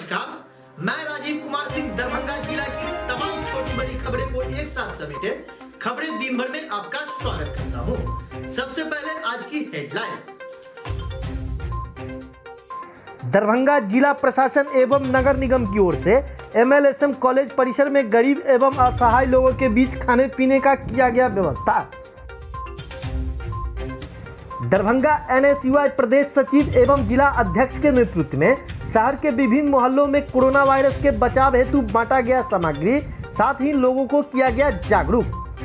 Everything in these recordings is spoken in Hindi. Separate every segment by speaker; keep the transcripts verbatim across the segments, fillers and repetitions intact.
Speaker 1: नमस्कार, मैं राजीव कुमार सिंह दरभंगा जिला की तमाम छोटी बड़ी खबरें को एक साथ समेटे खबरें दिन भर में आपका स्वागत करता हूं। सबसे पहले आज की हेडलाइंस।
Speaker 2: दरभंगा जिला प्रशासन एवं नगर निगम की ओर से एमएलएसएम कॉलेज परिसर में गरीब एवं असहाय लोगों के बीच खाने पीने का किया गया व्यवस्था। दरभंगा एनएसयूआई प्रदेश सचिव एवं जिला अध्यक्ष के नेतृत्व में शहर के विभिन्न मोहल्लों में कोरोना वायरस के बचाव हेतु बांटा गया सामग्री, साथ ही लोगों को किया गया जागरूक।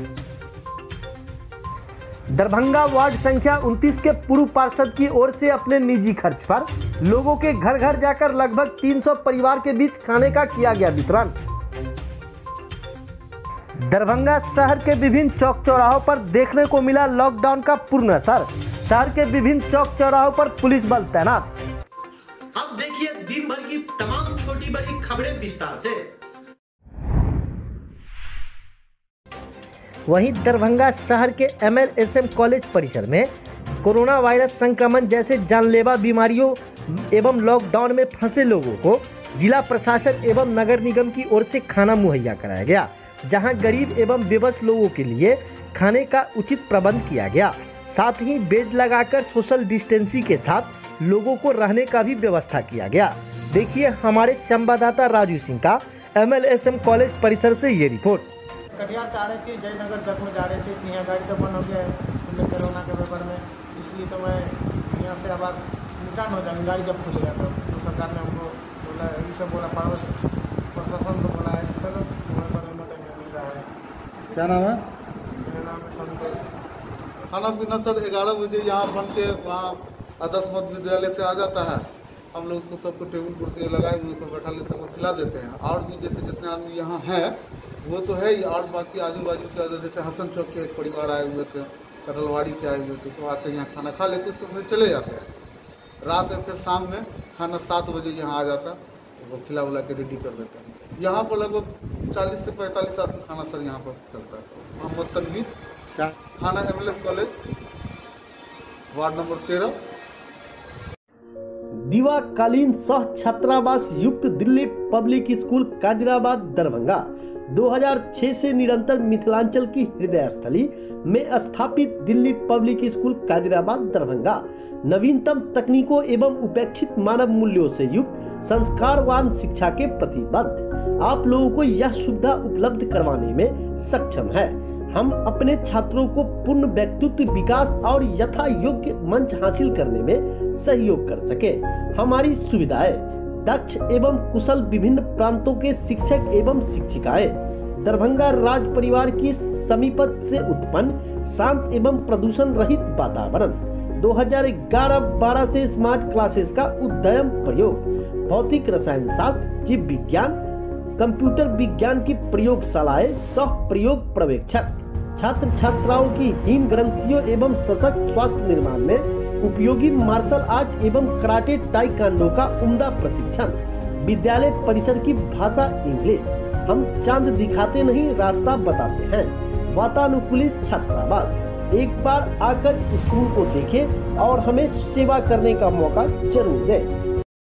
Speaker 2: दरभंगा वार्ड संख्या उनतीस के पूर्व पार्षद की ओर से अपने निजी खर्च पर लोगों के घर घर जाकर लगभग तीन सौ परिवार के बीच खाने का किया गया वितरण। दरभंगा शहर के विभिन्न चौक चौराहों पर देखने को मिला लॉकडाउन का पूर्ण असर। शहर के विभिन्न चौक चौराहों पर पुलिस बल तैनात।
Speaker 1: अब देखिए दिन भर की तमाम छोटी बड़ी खबरें विस्तार से।
Speaker 2: वहीं दरभंगा शहर के एमएलएसएम कॉलेज परिसर में कोरोना वायरस संक्रमण जैसे जानलेवा बीमारियों एवं लॉकडाउन में फंसे लोगों को जिला प्रशासन एवं नगर निगम की ओर से खाना मुहैया कराया गया, जहां गरीब एवं बेबस लोगों के लिए खाने का उचित प्रबंध किया गया। साथ ही बेड लगाकर सोशल डिस्टेंसिंग के साथ लोगों को रहने का भी व्यवस्था किया गया। देखिए हमारे संवाददाता राजू सिंह का एमएलएसएम कॉलेज परिसर से ये रिपोर्ट।
Speaker 3: कटिहार से आ रहे थे, जयनगर तक में जा रहे थे, यहाँ गाड़ी तो बंद हो गया है कोरोना के पेपर में, इसलिए तो मैं यहाँ से अब रिटर्न हो जाऊँगी। गाड़ी जब खुलेगा तो, तो सरकार ने हमको बोला, ये सब बोला, प्रशासन को बोला है, चलो तुम्हारे मिल रहा है।
Speaker 4: क्या नाम है?
Speaker 3: मेरा नाम है संतोष।
Speaker 4: खाना पीना सर ग्यारह बजे यहाँ बन के वहाँ आदर्श मध्य विद्यालय से आ जाता है। हम लोग उसको सबको टेबल कुर्सी लगाए हुए उसको बैठा ले सबको खिला देते हैं। और भी जैसे जितने आदमी यहाँ हैं वो तो है ही, और बाकी आजू बाजू के जैसे हसन चौक के एक परिवार आए हुए थे, कटलवाड़ी से आए हुए थे, तो आते यहाँ खाना खा लेते उसको फिर चले जाते हैं। रात में फिर शाम में खाना सात बजे यहाँ आ जाता, वो खिला उला के रेडी कर देते हैं। यहाँ पर लगभग चालीस से पैंतालीस आदमी खाना सर यहाँ पर चलता है। मोहम्मद तनवीर क्या खाना एमएलएस कॉलेज वार्ड नंबर तेरह।
Speaker 2: दीवाकालीन सह छात्रावास युक्त दिल्ली पब्लिक स्कूल कादिराबाद दरभंगा दो हज़ार छह से निरंतर मिथिलांचल की हृदय स्थली में स्थापित दिल्ली पब्लिक स्कूल कादिराबाद दरभंगा नवीनतम तकनीकों एवं उपेक्षित मानव मूल्यों से युक्त संस्कारवान शिक्षा के प्रतिबद्ध आप लोगों को यह सुविधा उपलब्ध करवाने में सक्षम है। हम अपने छात्रों को पूर्ण व्यक्तित्व विकास और यथा योग्य मंच हासिल करने में सहयोग कर सके। हमारी सुविधाएं दक्ष एवं कुशल विभिन्न प्रांतों के शिक्षक एवं शिक्षिकाएं, दरभंगा राज परिवार की समीपत से उत्पन्न शांत एवं प्रदूषण रहित वातावरण, दो हज़ार ग्यारह बारह से स्मार्ट क्लासेस का उद्यम प्रयोग, भौतिक रसायन शास्त्र, जीव विज्ञान, कंप्यूटर विज्ञान की प्रयोगशालाएं, सह प्रयोग पर्यवेक्षक, छात्र छात्राओं की हीन ग्रंथियों एवं सशक्त स्वास्थ्य निर्माण में उपयोगी मार्शल आर्ट एवं कराटे ताइक्वांडो का उम्दा प्रशिक्षण, विद्यालय परिसर की भाषा इंग्लिश। हम चांद दिखाते नहीं रास्ता बताते हैं। वातानुकूलित छात्रावास, एक बार आकर स्कूल को देखें और हमें सेवा करने का मौका जरूर दें।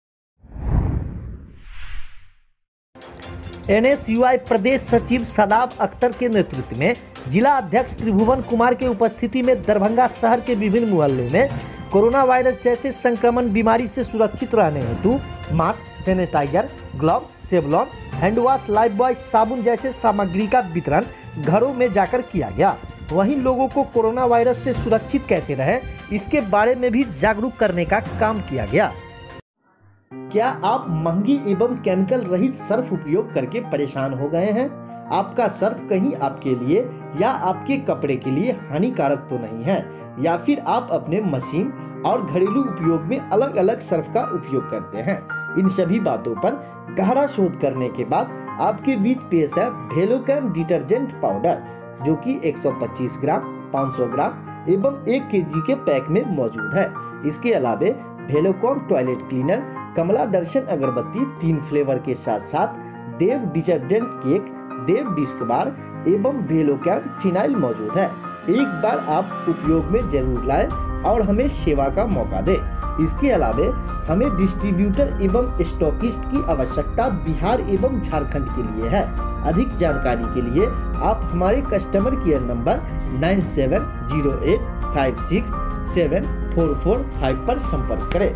Speaker 2: एनएसयूआई प्रदेश सचिव सदाब अख्तर के नेतृत्व में जिला अध्यक्ष त्रिभुवन कुमार के उपस्थिति में दरभंगा शहर के विभिन्न मोहल्लों में कोरोना वायरस जैसे संक्रमण बीमारी से सुरक्षित रहने हेतु mask, sanitizer, gloves, Savlon, hand wash, Lifebuoy साबुन जैसे सामग्री का वितरण घरों में जाकर किया गया। वहीं लोगों को कोरोना वायरस से सुरक्षित कैसे रहे इसके बारे में भी जागरूक करने का काम किया गया। क्या आप महंगी एवं केमिकल रहित सर्फ उपयोग करके परेशान हो गए हैं? आपका सर्फ कहीं आपके लिए या आपके कपड़े के लिए हानिकारक तो नहीं है, या फिर आप अपने मशीन और घरेलू उपयोग में अलग अलग सर्फ का उपयोग करते हैं? इन सभी बातों पर गहरा शोध करने के बाद आपके बीच पेश है वेलोकैम डिटर्जेंट पाउडर, जो कि एक सौ पच्चीस ग्राम, पाँच सौ ग्राम एवं एक केजी के पैक में मौजूद है। इसके अलावे वेलोकॉम टॉयलेट क्लीनर, कमला दर्शन अगरबत्ती तीन फ्लेवर के साथ साथ Dev detergent cake, Dev disc bar एवं वेलोकैम फिनाइल मौजूद है। एक बार आप उपयोग में जरूर लाएं और हमें सेवा का मौका दें। इसके अलावे हमें डिस्ट्रीब्यूटर एवं स्टॉकिस्ट की आवश्यकता बिहार एवं झारखंड के लिए है। अधिक जानकारी के लिए आप हमारे customer care number nine seven zero eight five six seven four four five पर संपर्क करें।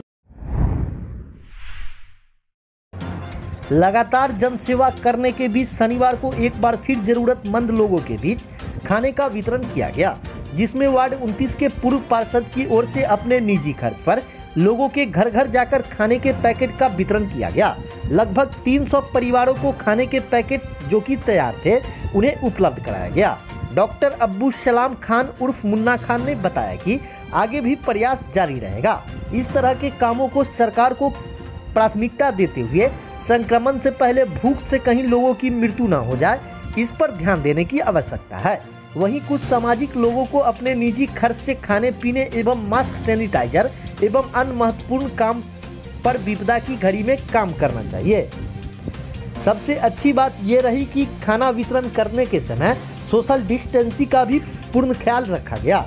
Speaker 2: लगातार जनसेवा करने के बीच शनिवार को एक बार फिर जरूरतमंद लोगों के बीच खाने का वितरण किया गया, जिसमें वार्ड उनतीस के पूर्व पार्षद की ओर से अपने निजी खर्च पर लोगों के घर घर जाकर खाने के पैकेट का वितरण किया गया। लगभग तीन सौ परिवारों को खाने के पैकेट जो कि तैयार थे उन्हें उपलब्ध कराया गया। डॉक्टर अब्बू सलाम खान उर्फ मुन्ना खान ने बताया कि आगे भी प्रयास जारी रहेगा। इस तरह के कामों को सरकार को प्राथमिकता देते हुए संक्रमण से पहले भूख से कहीं लोगों की मृत्यु न हो जाए, इस पर ध्यान देने की आवश्यकता है। वहीं कुछ सामाजिक लोगों को अपने निजी खर्च से खाने पीने एवं मास्क, सैनिटाइजर एवं अन्य महत्वपूर्ण काम पर विपदा की घड़ी में काम करना चाहिए। सबसे अच्छी बात ये रही कि खाना वितरण करने के समय सोशल डिस्टेंसिंग का भी पूर्ण ख्याल रखा गया।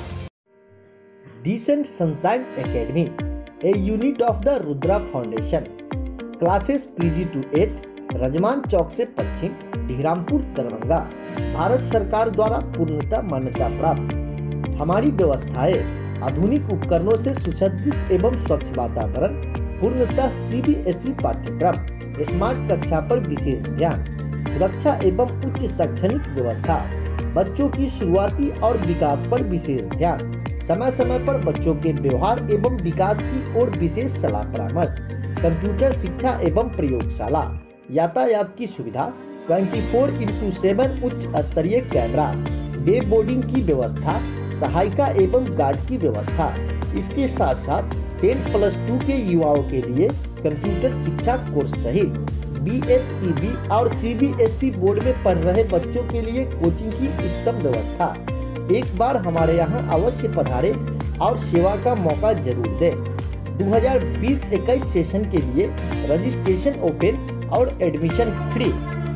Speaker 2: Decent sunshine academy, a unit of the Rudra foundation, classes PG to eight, Rajman Chowk से पश्चिम, ढीरामपुर, दरभंगा। भारत सरकार द्वारा पूर्णतः मान्यता प्राप्त। हमारी व्यवस्थाएं आधुनिक उपकरणों से सुसज्जित एवं स्वच्छ वातावरण, पूर्णतः सीबीएसई पाठ्यक्रम, स्मार्ट कक्षा पर विशेष ध्यान, सुरक्षा एवं उच्च शैक्षणिक व्यवस्था, बच्चों की शुरुआती और विकास पर विशेष ध्यान, समय समय पर बच्चों के व्यवहार एवं विकास की ओर विशेष सलाह परामर्श, कंप्यूटर शिक्षा एवं प्रयोगशाला, यातायात की सुविधा, चौबीस इंटू सेवन उच्च स्तरीय कैमरा, डे बोर्डिंग की व्यवस्था, सहायिका एवं गार्ड की व्यवस्था। इसके साथ साथ टेन प्लस टू के युवाओं के लिए कंप्यूटर शिक्षा कोर्स सहित बीएसईबी और सीबीएसई बोर्ड में पढ़ रहे बच्चों के लिए कोचिंग की उच्चतम व्यवस्था। एक बार हमारे यहाँ अवश्य पधारें और सेवा का मौका जरूर दें। दो हज़ार बीस इक्कीस सेशन के लिए रजिस्ट्रेशन ओपन और एडमिशन फ्री।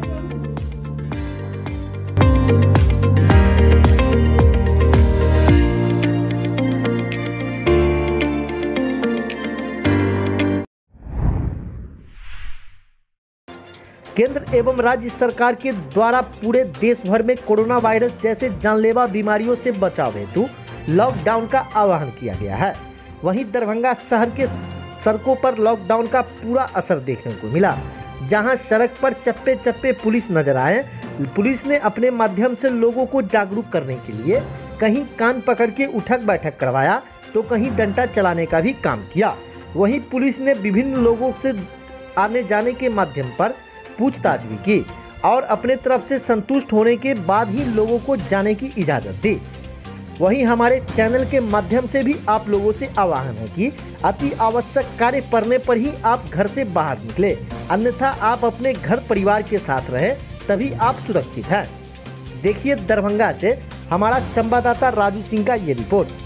Speaker 2: केंद्र एवं राज्य सरकार के द्वारा पूरे देश भर में कोरोना वायरस जैसे जानलेवा बीमारियों से बचाव हेतु लॉकडाउन का आह्वान किया गया है। वहीं दरभंगा शहर के सड़कों पर लॉकडाउन का पूरा असर देखने को मिला। जहां सड़क पर चप्पे चप्पे पुलिस नजर आए। पुलिस ने अपने माध्यम से लोगों को जागरूक करने के लिए कहीं कान पकड़ के उठक बैठक करवाया तो कहीं डंडा चलाने का भी काम किया। वहीं पुलिस ने विभिन्न लोगों से आने जाने के माध्यम पर पूछताछ भी की और अपने तरफ से संतुष्ट होने के बाद ही लोगों को जाने की इजाज़त दी। वहीं हमारे चैनल के माध्यम से भी आप लोगों से आह्वान है कि अति आवश्यक कार्य पड़ने पर ही आप घर से बाहर निकले, अन्यथा आप अपने घर परिवार के साथ रहें, तभी आप सुरक्षित हैं। देखिए दरभंगा से हमारा संवाददाता राजू सिंह का ये रिपोर्ट।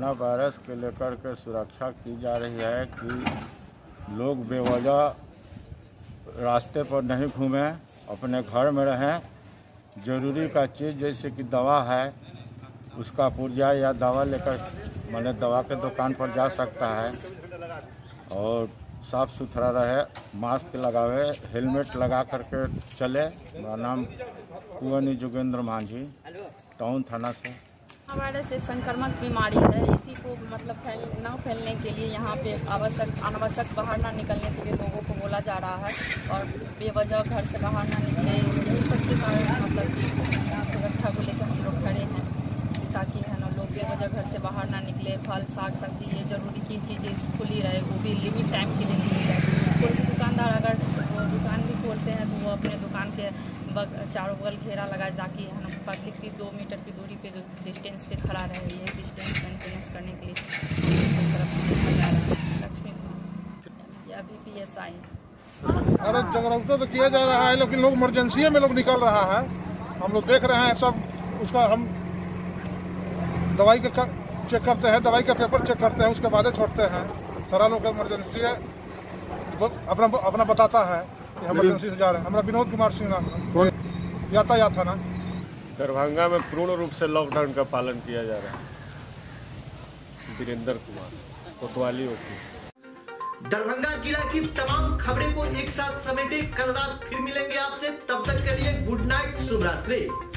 Speaker 5: कोरोना वायरस के लेकर के सुरक्षा की जा रही है कि लोग बेवजह रास्ते पर नहीं घूमें, अपने घर में रहें। ज़रूरी का चीज़ जैसे कि दवा है उसका पुर्जा या दवा लेकर मैंने दवा के दुकान पर जा सकता है और साफ़ सुथरा रहे, मास्क लगावे, हेलमेट लगा करके चले। मेरा नाम कुंवनी जोगेंद्र मांझी, टाउन थाना से।
Speaker 6: वायरस से संक्रमक बीमारी है, इसी को मतलब फैल ना फैलने के लिए यहाँ पे आवश्यक अनावश्यक बाहर ना निकलने के लिए लोगों को बोला जा रहा है और बेवजह घर से बाहर ना निकले। सबके कारण मतलब कि सुरक्षा को लेकर हम लोग खड़े हैं ताकि है ना लोग बेवजह घर से बाहर ना निकले। फल साग सब्जी ये जरूरी की चीज़ें खुली रहे, वो भी लिमिट टाइम के लिए खुली रहे। कोई भी दुकानदार अगर वो दुकान भी खोलते हैं तो वो अपने दुकान के बग चारों बगल घेरा लगाए ताकि है ना पब्लिक भी दो मीटर की दूरी पे डिस्टेंस पे खड़ा रहे। ये डिस्टेंस मेंटेनेंस करने के लिए तरफ लक्ष्मी या बी पी एस आई।
Speaker 7: अरे जागरूकता तो किया जा रहा है लेकिन लोग इमरजेंसी में लोग निकल रहा है। हम लोग देख रहे हैं सब उसका हम दवाई का चेक करते हैं, दवाई का पेपर चेक करते हैं, उसके बाद छोड़ते हैं। सारा लोग इमरजेंसी है अपना अपना बताता है कि हम इमरजेंसी से जा रहे हैं। हमारा विनोद कुमार सिंह नाम, यातायात थाना।
Speaker 8: दरभंगा में पूर्ण रूप से लॉकडाउन का पालन किया जा रहा है। वीरेंद्र कुमार, कोतवाली वकील।
Speaker 1: दरभंगा जिला की तमाम खबरें को एक साथ समेटे कल रात फिर मिलेंगे आपसे। तब तक के लिए गुड नाइट, शुभ रात्रि।